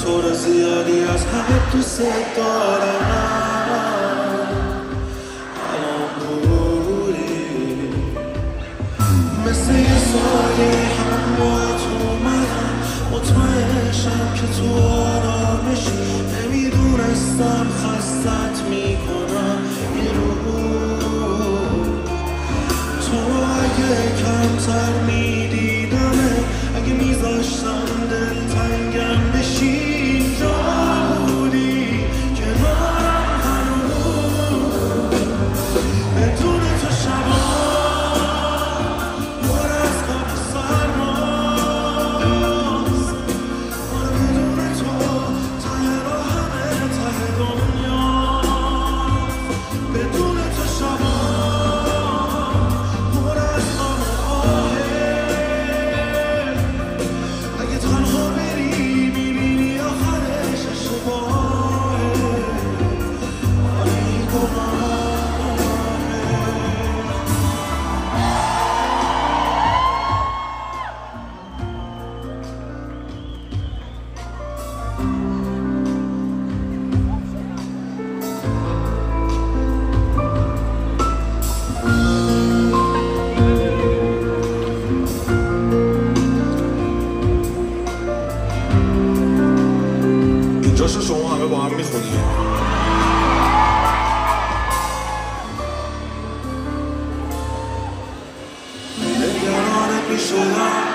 تو رو زیادی از حد دوست دارم. الان بودی مثل یه سایه هم باید اومدم، مطمئنشم که تو آرامشی. نمیدونستم خستت میکنم این روز. تو اگه کمتر میدیدمه، اگه میذاشتم دلتنگم بشی، اینجا بودی کنارم هنوز. بدون تو شبا پر از خواب سرماست. بدون تو ته راهمه، ته دنیاست. بدون تو شبا پر از غم و آهه. اگه تنها بری میبینی آخرش اشتباهه. آره این گناهه. اینجاشو شما همه با هم میخونید. نگرانت میشدم،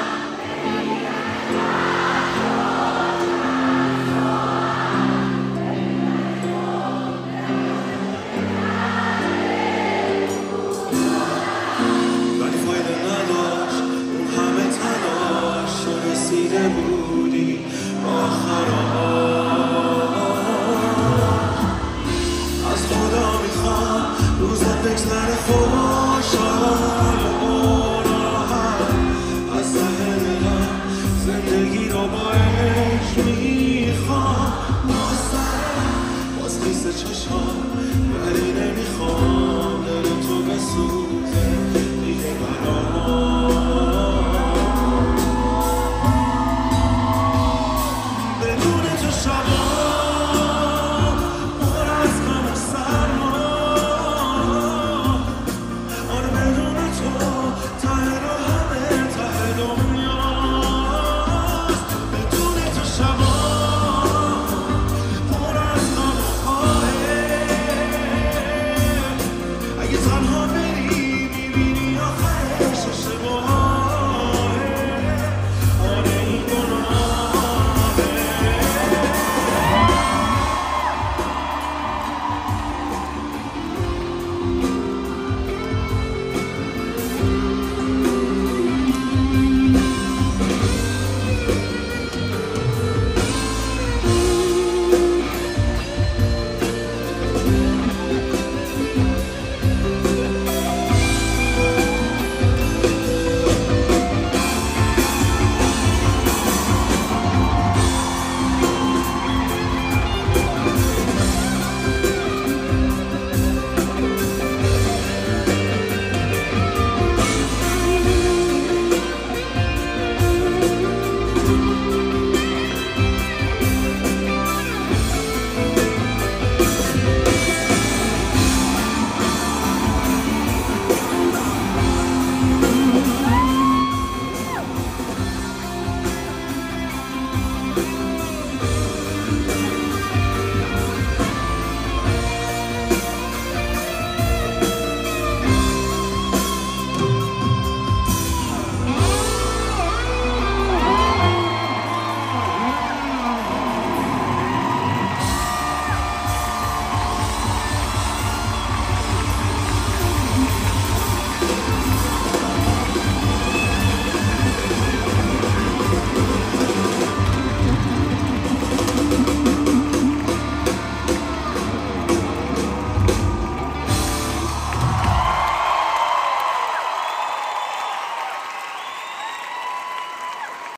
ولی فایده نداشت اون همه تلاش. تو رسیده بودی آخرش. از خدا میخوام روزت بگذره خوشحال.